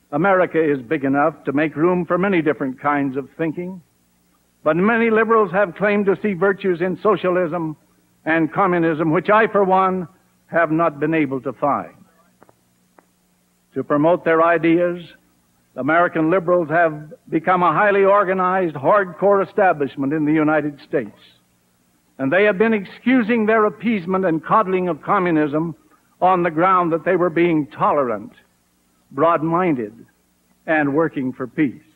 America is big enough to make room for many different kinds of thinking, but many liberals have claimed to see virtues in socialism and communism, which I, for one, have not been able to find. To promote their ideas, American liberals have become a highly organized, hardcore establishment in the United States. And they have been excusing their appeasement and coddling of communism on the ground that they were being tolerant, broad-minded, and working for peace.